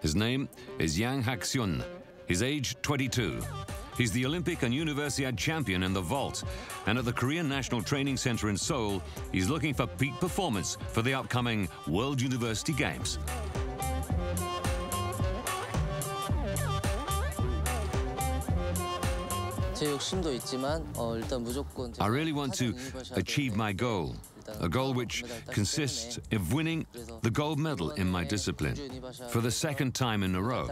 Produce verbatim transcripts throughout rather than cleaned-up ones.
His name is Yang Hak-Seon. His age, twenty-two. He's the Olympic and Universiade champion in the vault. And at the Korean National Training Center in Seoul, he's looking for peak performance for the upcoming World University Games. I really want to achieve my goal, a goal which consists of winning the gold medal in my discipline for the second time in a row.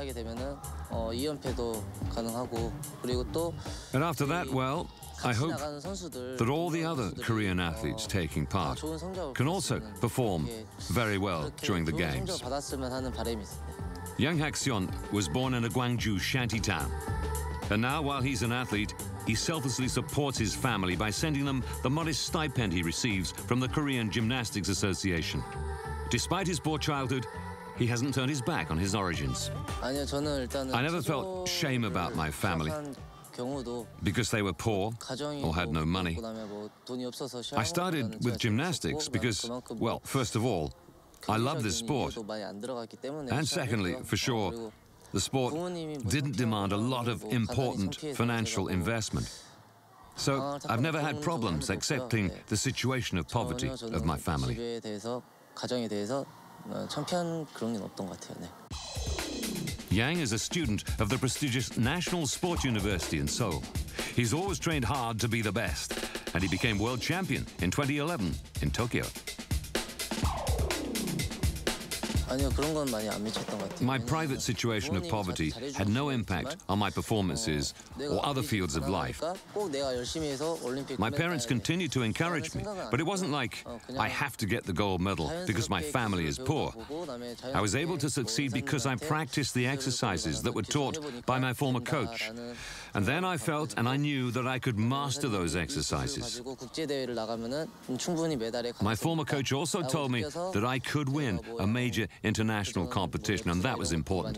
And after that, well, I hope that all the other Korean athletes taking part can also perform very well during the Games. Yang Hak-Seon was born in a Gwangju shantytown. And now, while he's an athlete, he selflessly supports his family by sending them the modest stipend he receives from the Korean Gymnastics Association. Despite his poor childhood, he hasn't turned his back on his origins. I never felt shame about my family because they were poor or had no money. I started with gymnastics because, well, first of all, I love this sport. And secondly, for sure, the sport didn't demand a lot of important financial investment. So I've never had problems accepting the situation of poverty of my family. Yang is a student of the prestigious National Sport University in Seoul. He's always trained hard to be the best, and he became world champion in twenty eleven in Tokyo. My private situation of poverty had no impact on my performances or other fields of life. My parents continued to encourage me, but it wasn't like I have to get the gold medal because my family is poor. I was able to succeed because I practiced the exercises that were taught by my former coach. And then I felt and I knew that I could master those exercises. My former coach also told me that I could win a major international competition, and that was important.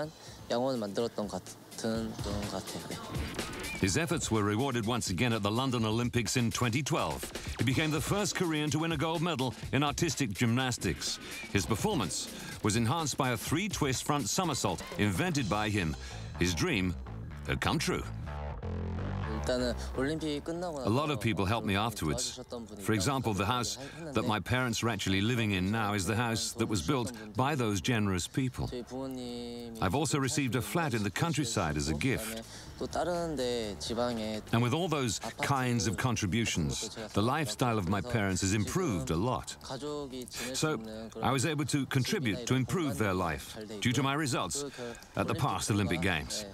His efforts were rewarded once again at the London Olympics in twenty twelve. He became the first Korean to win a gold medal in artistic gymnastics. His performance was enhanced by a three-twist front somersault invented by him. His dream had come true. A lot of people helped me afterwards. For example, the house that my parents are actually living in now is the house that was built by those generous people. I've also received a flat in the countryside as a gift. And with all those kinds of contributions, the lifestyle of my parents has improved a lot. So I was able to contribute to improve their life due to my results at the past Olympic Games.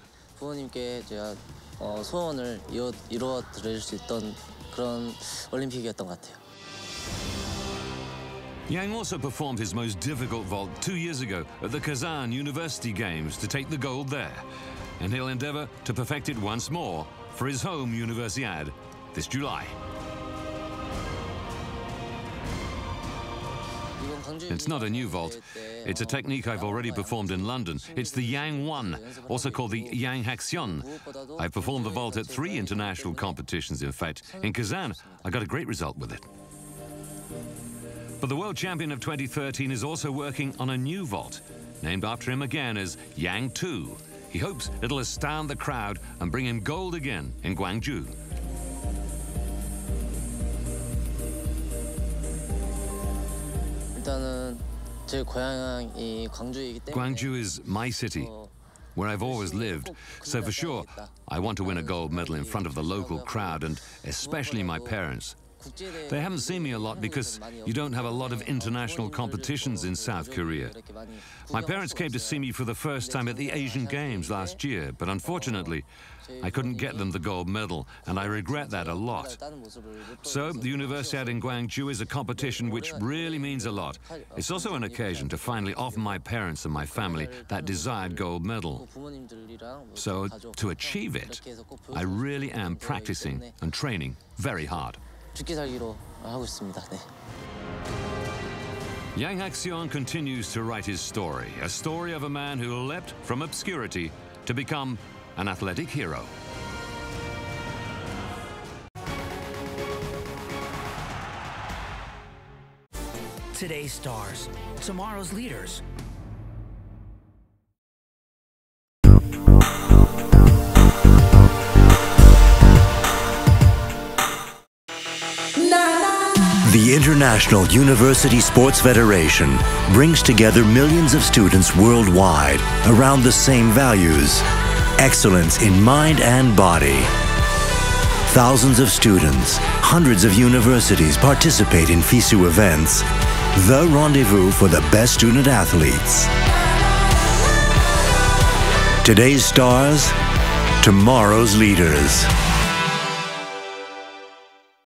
Yang also performed his most difficult vault two years ago at the Kazan University Games to take the gold there. And he'll endeavor to perfect it once more for his home Universiade this July. It's not a new vault. It's a technique I've already performed in London. It's the Yang one, also called the Yang Hak-Seon. I've performed the vault at three international competitions, in fact. In Kazan, I got a great result with it. But the world champion of twenty thirteen is also working on a new vault, named after him again as Yang two. He hopes it'll astound the crowd and bring him gold again in Gwangju. Gwangju is my city, where I've always lived, so for sure I want to win a gold medal in front of the local crowd and especially my parents. They haven't seen me a lot because you don't have a lot of international competitions in South Korea. My parents came to see me for the first time at the Asian Games last year, but unfortunately, I couldn't get them the gold medal, and I regret that a lot. So, the Universiade in Gwangju is a competition which really means a lot. It's also an occasion to finally offer my parents and my family that desired gold medal. So, to achieve it, I really am practicing and training very hard. Yang Hak-Seon continues to write his story, a story of a man who leapt from obscurity to become an athletic hero. Today's stars, tomorrow's leaders. The International University Sports Federation brings together millions of students worldwide around the same values: excellence in mind and body. Thousands of students, hundreds of universities participate in FISU events, the rendezvous for the best student athletes. Today's stars, tomorrow's leaders.